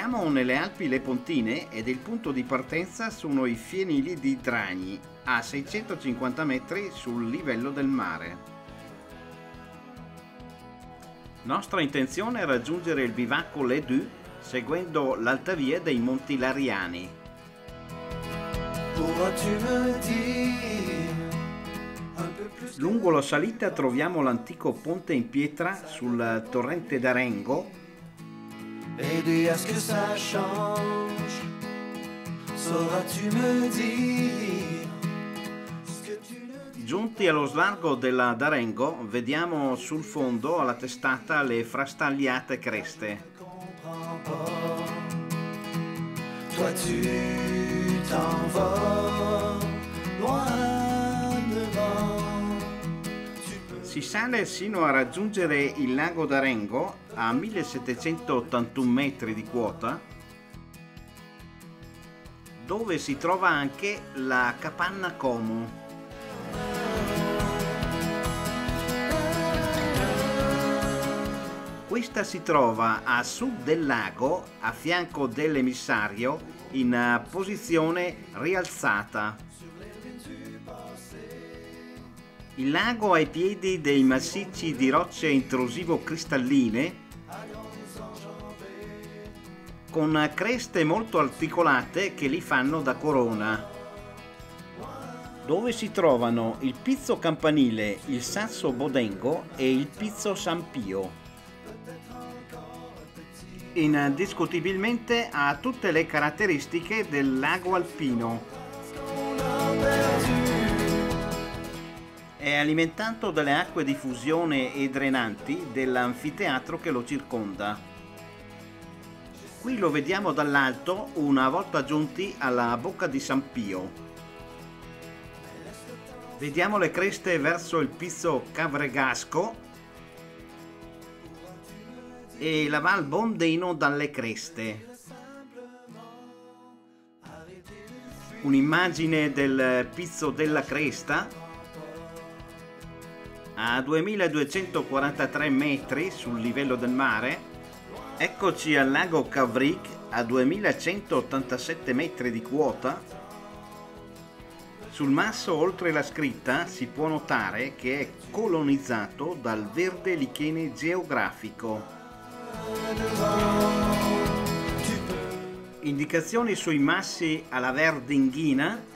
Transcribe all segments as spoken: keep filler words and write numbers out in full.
Siamo nelle Alpi Lepontine ed il punto di partenza sono i fienili di Dragni, a seicentocinquanta metri sul livello del mare. Nostra intenzione è raggiungere il bivacco Les Deux seguendo l'altavia dei Monti Lariani. Lungo la salita troviamo l'antico ponte in pietra sul torrente d'Arengo. Et dis est-ce que ça change? Sauras-tu me dire ce que tu ne dis? Giunti allo slargo della d'Arengo vediamo sul fondo alla testata le frastagliate creste. Toi tu t'en vas loin devant. Si sale sino a raggiungere il lago d'Arengo a millesettecentottantuno metri di quota, dove si trova anche la Capanna Como. Questa si trova a sud del lago, a fianco dell'emissario, in posizione rialzata. Il lago ha i piedi dei massicci di rocce intrusivo-cristalline con creste molto articolate che li fanno da corona, dove si trovano il Pizzo Campanile, il Sasso Bodengo e il Pizzo San Pio. Indiscutibilmente ha tutte le caratteristiche del lago alpino. È alimentato dalle acque di fusione e drenanti dell'anfiteatro che lo circonda. Qui lo vediamo dall'alto una volta giunti alla bocca di San Pio. Vediamo le creste verso il Pizzo Cavregasco e la Val Bondeno dalle creste. Un'immagine del Pizzo della Cresta a duemiladuecentoquarantatré metri sul livello del mare. Eccoci al lago Cavric a duemilacentottantasette metri di quota. Sul masso, oltre la scritta, si può notare che è colonizzato dal verde lichene geografico. Indicazioni sui massi alla Verdinghina.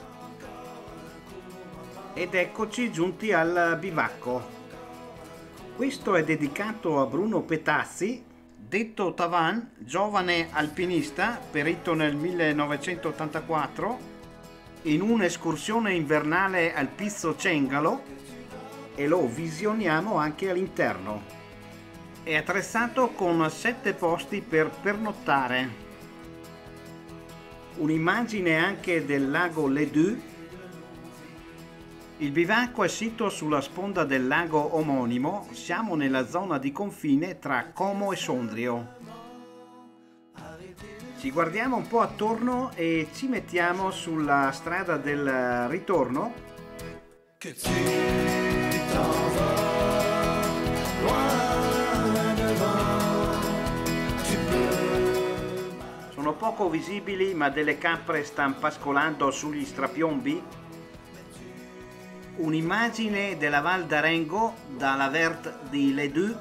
Ed eccoci giunti al bivacco. Questo è dedicato a Bruno Petazzi, detto Tavan, giovane alpinista, perito nel millenovecentottantaquattro in un'escursione invernale al Pizzo Cengalo, e lo visioniamo anche all'interno. È attrezzato con sette posti per pernottare. Un'immagine anche del lago Les Deux. Il bivacco è sito sulla sponda del lago omonimo, siamo nella zona di confine tra Como e Sondrio. Ci guardiamo un po' attorno e ci mettiamo sulla strada del ritorno. Que tu t'en vas loin devant. Tu peux. Sono poco visibili, ma delle capre stanno pascolando sugli strapiombi. Un'immagine della Val d'Arengo dalla verte di Les Deux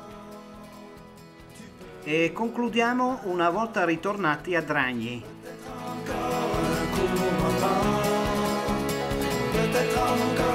e concludiamo una volta ritornati a Dragni. Peut-être encore